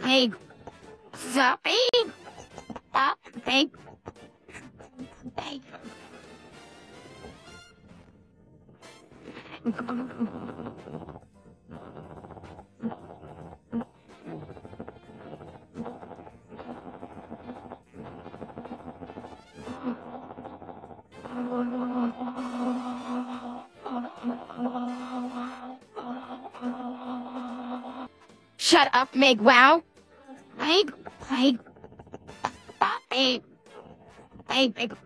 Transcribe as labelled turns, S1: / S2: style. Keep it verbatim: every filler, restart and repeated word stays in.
S1: Hey, Zombie! Stop, hey. Hey. Shut up, Meg. Wow. Meg, Meg. Stop, Meg. Hey, Meg.